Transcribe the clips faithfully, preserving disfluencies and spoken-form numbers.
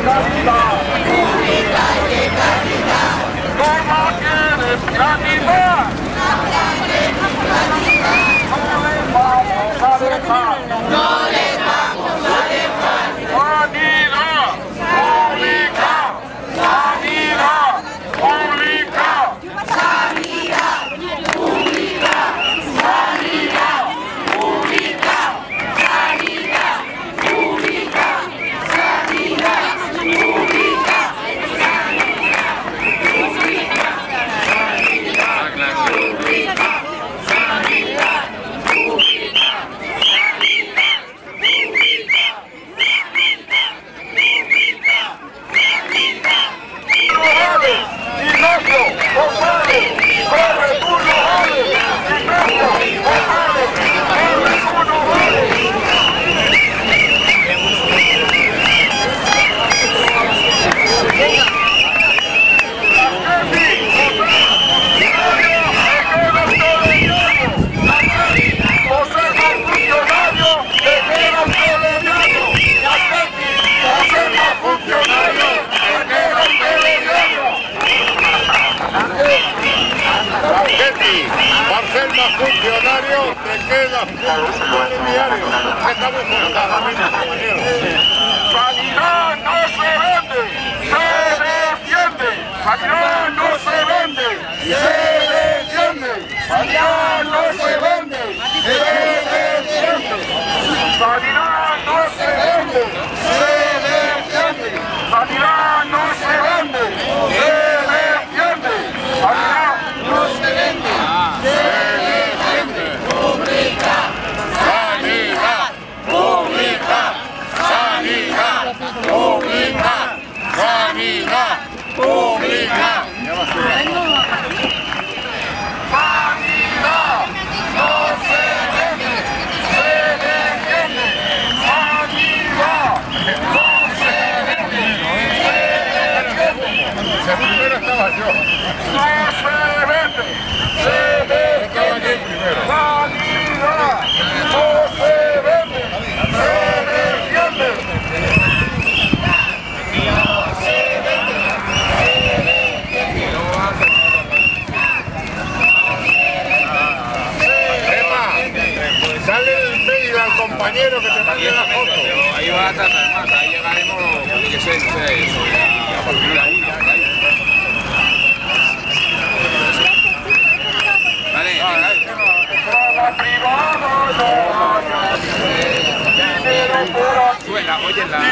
calidad. Pública y de calidad. ¿Cómo quieres calidad? No les vamos a dejar. No les vamos a dejar. Sanidad pública. Sanidad pública. Sanidad pública. Sanidad pública. Sanidad pública. Sanidad pública. Funcionarios te quedan diarios. Estamos Sanidad no se vende, se defiende. Sanidad no se vende, se defiende. Sanidad no se vende, se defiende. Sanidad no se vende, se defiende. Sanidad no se vende, se defiende. Sanidad no se vende, se defiende. Pública, sanidad, pública, sanidad, pública, sanidad, pública. Sanidad no se vende, se defiende. Sanidad no se vende, se defiende. Primero estaba yo. No se vende, se defiende. Sanidad no se vende, se defiende. Sale el mail al compañero que te mande la foto. Ahí va a tratar más, ahí llegaremos, que sé, no sé, eso, a partir de la una. Vale, suena, oye la...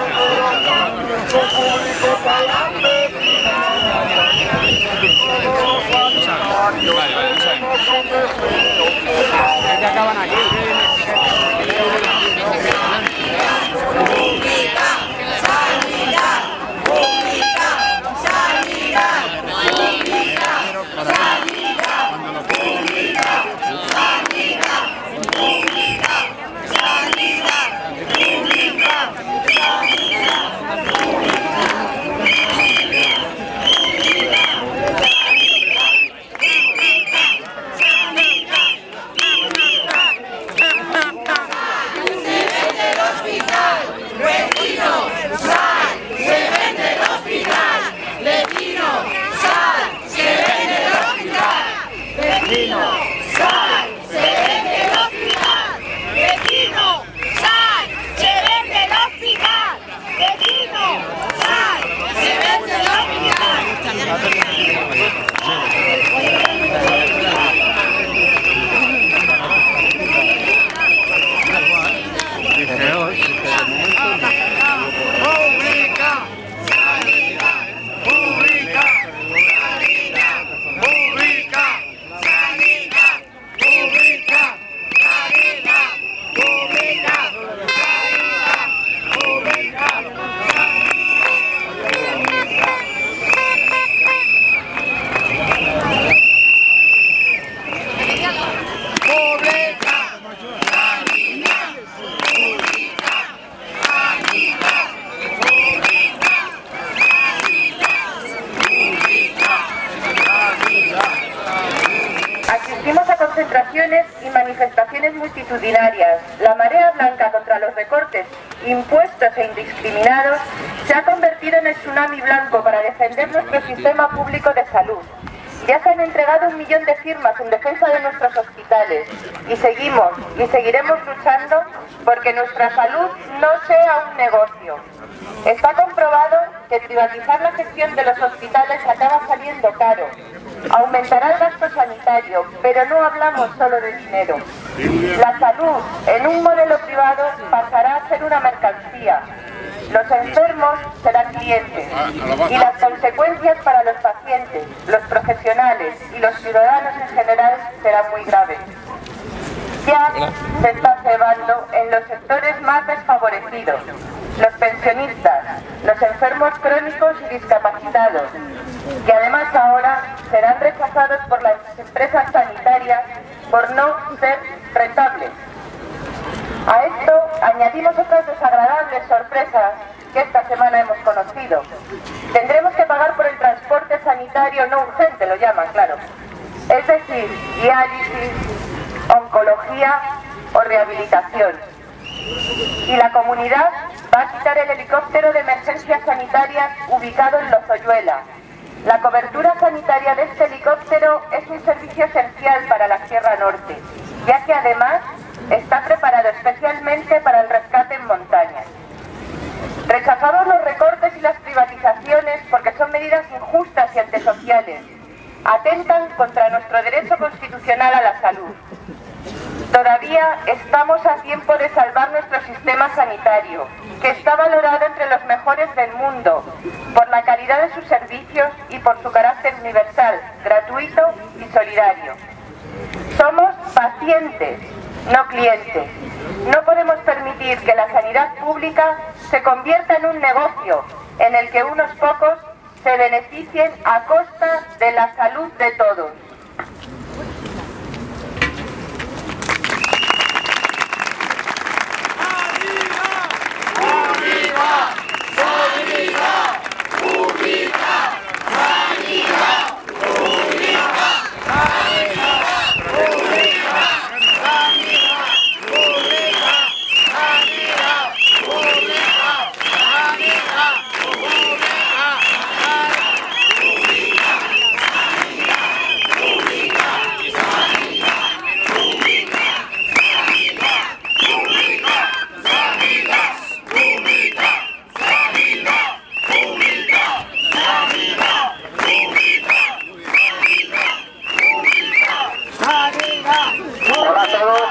Vale, vale, no sabemos. Es que acaban aquí. Pública, sanidad, pública, sanidad, pública, sanidad, pública, sanidad, pública, sanidad, pública, Asistimos a concentraciones y manifestaciones multitudinarias. La marea línea blanca contra los recortes impuestos e indiscriminados se ha convertido en el tsunami blanco para defender nuestro sistema público de salud. Ya se han entregado un millón de firmas en defensa de nuestros hospitales y seguimos y seguiremos luchando porque nuestra salud no sea un negocio. Está comprobado que privatizar la gestión de los hospitales acaba saliendo caro. Aumentará el gasto sanitario, pero no hablamos solo de dinero. La salud en un modelo privado pasará a ser una mercancía. Los enfermos serán clientes y las consecuencias para los pacientes, los profesionales y los ciudadanos en general serán muy graves. Ya se está cebando en los sectores más desfavorecidos, los pensionistas, los enfermos crónicos y discapacitados, que además ahora serán rechazados por las empresas sanitarias por no ser rentables. A esto añadimos otras desagradables sorpresas que esta semana hemos conocido. Tendremos que pagar por el transporte sanitario no urgente, lo llaman, claro. Es decir, diálisis, oncología o rehabilitación. Y la comunidad va a quitar el helicóptero de emergencias sanitarias ubicado en Lozoyuela. La cobertura sanitaria de este helicóptero es un servicio esencial para la Sierra Norte, ya que además está preparado especialmente para el rescate en montaña. Rechazamos los recortes y las privatizaciones porque son medidas injustas y antisociales. Atentan contra nuestro derecho constitucional a la salud. Todavía estamos a tiempo de salvar nuestro sistema sanitario, que está valorado entre los mejores del mundo, por la calidad de sus servicios y por su carácter universal, gratuito y solidario. Somos pacientes, no clientes. No podemos permitir que la sanidad pública se convierta en un negocio en el que unos pocos se beneficien a costa de la salud de todos. Hola a todos,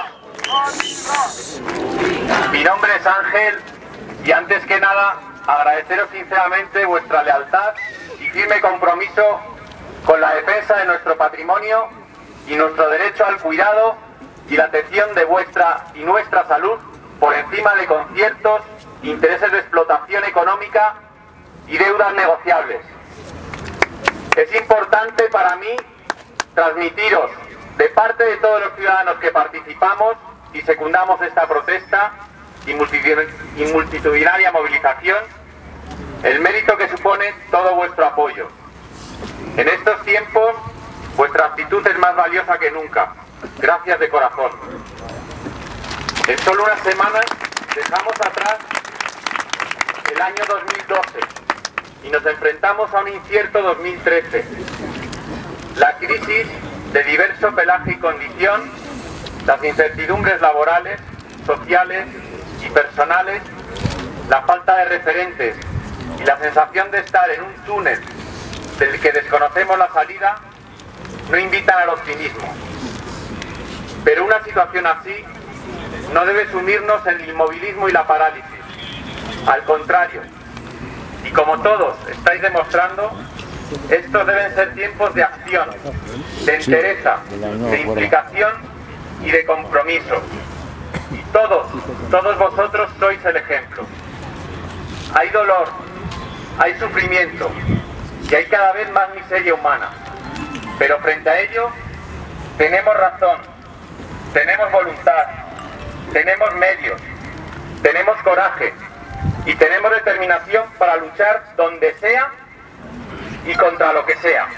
mi nombre es Ángel y antes que nada agradeceros sinceramente vuestra lealtad y firme compromiso con la defensa de nuestro patrimonio y nuestro derecho al cuidado y la atención de vuestra y nuestra salud por encima de conciertos, intereses de explotación económica y deudas negociables. Es importante para mí transmitiros de parte de todos los ciudadanos que participamos y secundamos esta protesta y multitudinaria movilización, el mérito que supone todo vuestro apoyo. En estos tiempos, vuestra actitud es más valiosa que nunca. Gracias de corazón. En solo unas semanas dejamos atrás el año dos mil doce y nos enfrentamos a un incierto dos mil trece. La crisis de diverso pelaje y condición, las incertidumbres laborales, sociales y personales, la falta de referentes y la sensación de estar en un túnel del que desconocemos la salida no invitan al optimismo. Pero una situación así no debe sumirnos en el inmovilismo y la parálisis. Al contrario, y como todos estáis demostrando, estos deben ser tiempos de acción, de entereza, de implicación y de compromiso. Y todos, todos vosotros sois el ejemplo. Hay dolor, hay sufrimiento y hay cada vez más miseria humana. Pero frente a ello, tenemos razón, tenemos voluntad, tenemos medios, tenemos coraje y tenemos determinación para luchar donde sea y contra lo que sea.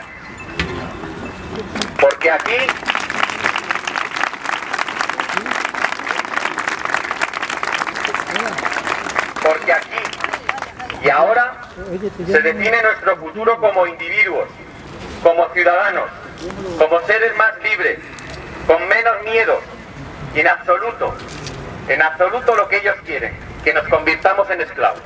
Porque aquí, que aquí y ahora se define nuestro futuro como individuos, como ciudadanos, como seres más libres, con menos miedo, y en absoluto, en absoluto lo que ellos quieren, que nos convirtamos en esclavos.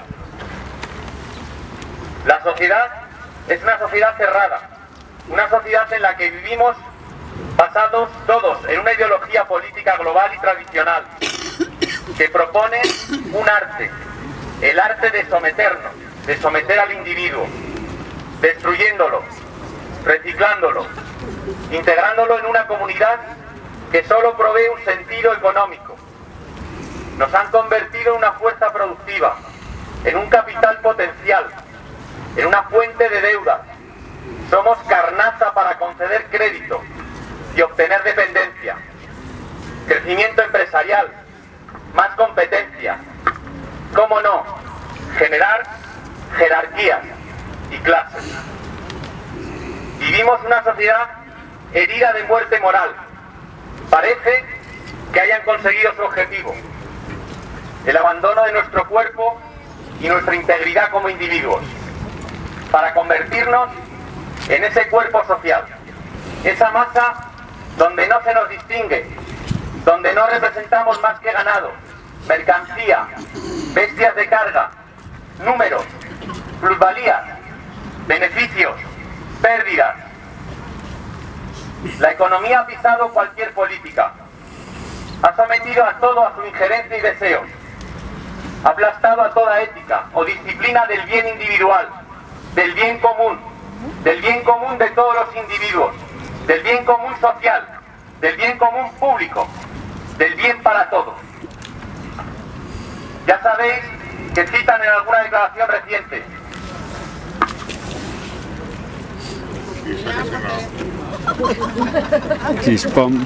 La sociedad es una sociedad cerrada, una sociedad en la que vivimos basados todos en una ideología política global y tradicional, que propone un arte, el arte de someternos, de someter al individuo, destruyéndolo, reciclándolo, integrándolo en una comunidad que solo provee un sentido económico. Nos han convertido en una fuerza productiva, en un capital potencial, en una fuente de deuda. Somos carnaza para conceder crédito y obtener dependencia, crecimiento empresarial, más competencia. ¿Cómo no? Generar jerarquías y clases. Vivimos una sociedad herida de muerte moral. Parece que hayan conseguido su objetivo: el abandono de nuestro cuerpo y nuestra integridad como individuos, para convertirnos en ese cuerpo social, esa masa donde no se nos distingue, donde no representamos más que ganado, mercancía, bestias de carga, números, plusvalías, beneficios, pérdidas. La economía ha pisado cualquier política, ha sometido a todo a su injerencia y deseos, ha aplastado a toda ética o disciplina del bien individual, del bien común, del bien común de todos los individuos, del bien común social, del bien común público, del bien para todos. Ya sabéis que citan en alguna declaración reciente: Chispón.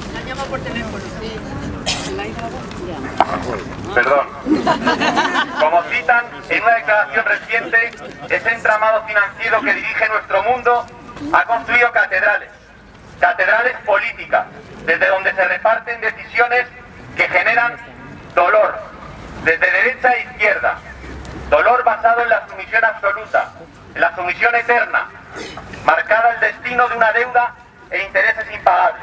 Perdón. Como citan en una declaración reciente, ese entramado financiero que dirige nuestro mundo ha construido catedrales, catedrales políticas, desde donde se reparten decisiones que generan dolor, desde derecha e izquierda, dolor basado en la sumisión absoluta, en la sumisión eterna, marcada el destino de una deuda e intereses impagables.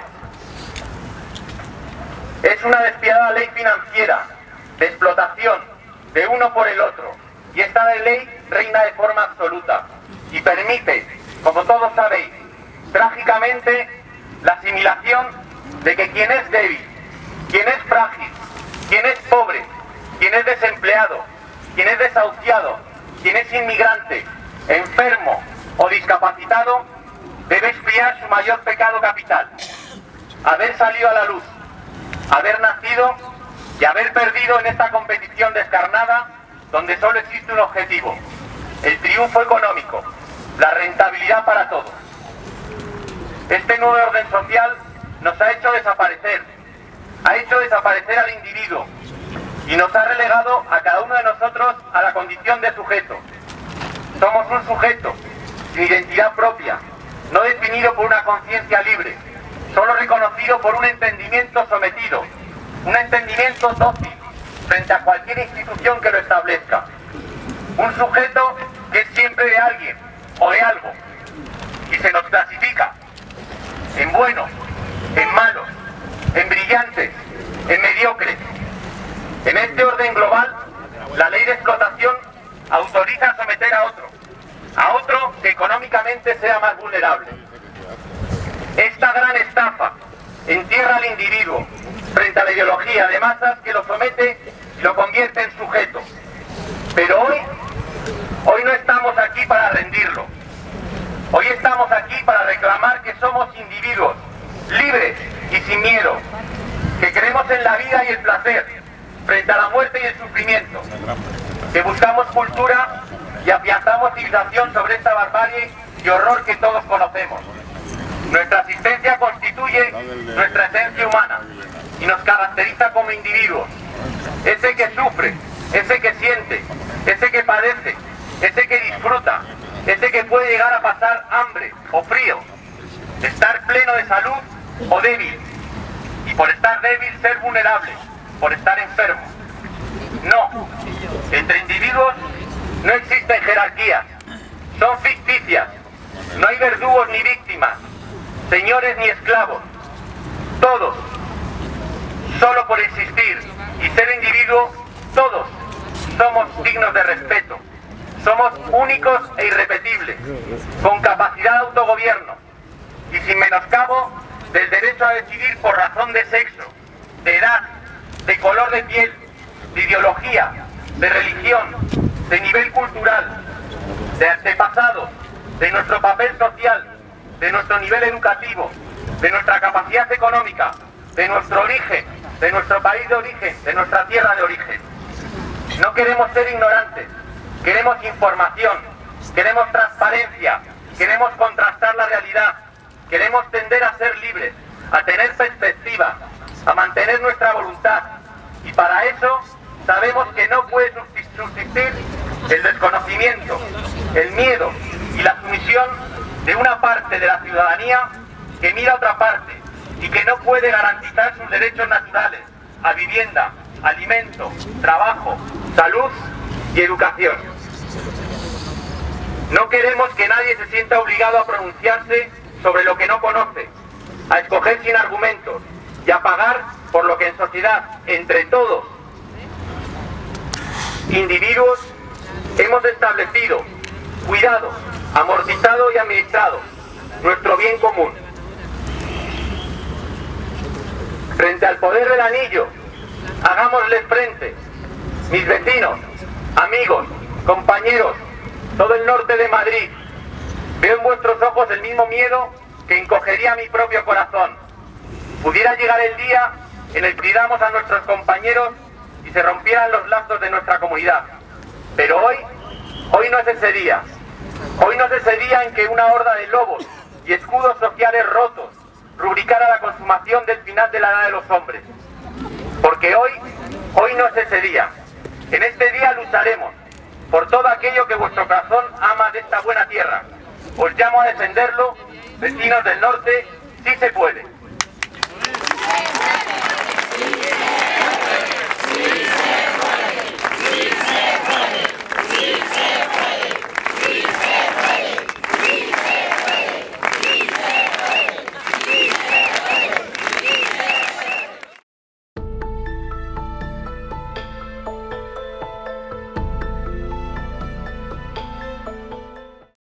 Es una despiadada ley financiera, de explotación, de uno por el otro, y esta ley reina de forma absoluta y permite, como todos sabéis, trágicamente, la asimilación de que quien es débil, quien es frágil, quien es pobre, quien es desempleado, quien es desahuciado, quien es inmigrante, enfermo o discapacitado, debe expiar su mayor pecado capital: haber salido a la luz, haber nacido y haber perdido en esta competición descarnada donde solo existe un objetivo: el triunfo económico, la rentabilidad para todos. Este nuevo orden social nos ha hecho desaparecer, ha hecho desaparecer al individuo y nos ha relegado a cada uno de nosotros a la condición de sujeto. Somos un sujeto sin identidad propia, no definido por una conciencia libre, solo reconocido por un entendimiento sometido, un entendimiento dócil frente a cualquier institución que lo establezca. Un sujeto que es siempre de alguien o de algo, y se nos clasifica en buenos, en malos, en brillantes, en mediocres. En este orden global, la ley de explotación autoriza a someter a otro, a otro que económicamente sea más vulnerable. Esta gran estafa entierra al individuo frente a la ideología de masas que lo somete y lo convierte en sujeto. Pero hoy, hoy no estamos aquí para rendirlo. Hoy estamos aquí para reclamar que somos individuos libres y sin miedo, que creemos en la vida y el placer frente a la muerte y el sufrimiento, que buscamos cultura y afianzamos civilización sobre esta barbarie y horror que todos conocemos. Nuestra existencia constituye nuestra esencia humana y nos caracteriza como individuos. Ese que sufre, ese que siente, ese que padece, ese que disfruta, ese que puede llegar a pasar hambre o frío, estar pleno de salud o débil, y por estar débil ser vulnerable, por estar enfermo. No, entre individuos No existen jerarquías, son ficticias. No hay verdugos ni víctimas, señores ni esclavos. Todos, solo por existir y ser individuo, todos somos dignos de respeto. Somos únicos e irrepetibles, con capacidad de autogobierno y sin menoscabo del derecho a decidir por razón de sexo, de edad, de color de piel, de ideología, de religión, de nivel cultural, de antepasados, de nuestro papel social, de nuestro nivel educativo, de nuestra capacidad económica, de nuestro origen, de nuestro país de origen, de nuestra tierra de origen. No queremos ser ignorantes, queremos información, queremos transparencia, queremos contrastar la realidad, queremos tender a ser libres, a tener perspectiva, a mantener nuestra voluntad. Y para eso sabemos que no puede subsistir el desconocimiento, el miedo y la sumisión de una parte de la ciudadanía que mira a otra parte y que no puede garantizar sus derechos naturales a vivienda, alimento, trabajo, salud y educación. No queremos que nadie se sienta obligado a pronunciarse sobre lo que no conoce, a escoger sin argumentos y a pagar por lo que en sociedad, entre todos, individuos, hemos establecido, cuidado, amortizado y administrado nuestro bien común. Frente al poder del anillo, hagámosle frente. Mis vecinos, amigos, compañeros, todo el norte de Madrid, veo en vuestros ojos el mismo miedo que encogería mi propio corazón. Pudiera llegar el día en el que cuidamos a nuestros compañeros y se rompieran los lazos de nuestra comunidad. Pero hoy, hoy no es ese día. Hoy no es ese día en que una horda de lobos y escudos sociales rotos rubricara la consumación del final de la edad de los hombres. Porque hoy, hoy no es ese día. En este día lucharemos por todo aquello que vuestro corazón ama de esta buena tierra. Os llamo a defenderlo, vecinos del norte, sí se puede.